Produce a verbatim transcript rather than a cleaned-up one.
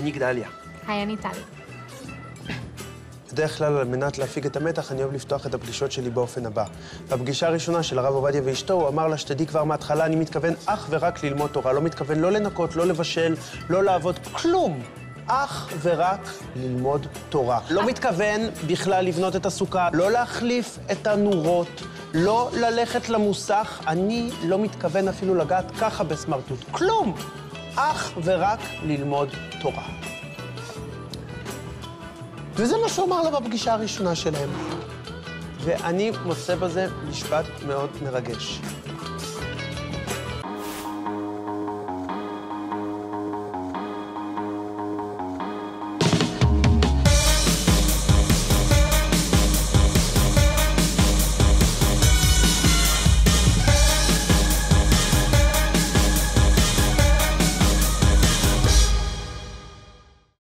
אני גדליה. היי, אני טלי. בדרך כלל, על מנת להפיג את המתח, אני אוהב לפתוח את הפגישות שלי באופן הבא. בפגישה הראשונה של הרב עובדיה ואשתו, הוא אמר לה, שתדעי כבר מההתחלה, אני מתכוון אך ורק ללמוד תורה. לא מתכוון לא לנקות, לא לבשל, לא לעבוד, כלום. אך ורק ללמוד תורה. לא מתכוון בכלל לבנות את הסוכה, לא להחליף את הנורות, לא ללכת למוסך. אני לא מתכוון אפילו לגעת ככה בסמרטוט. כלום. אך ורק ללמוד תורה. וזה מה שהוא אמר לה בפגישה הראשונה שלהם. ואני מוצא בזה משפט מאוד מרגש.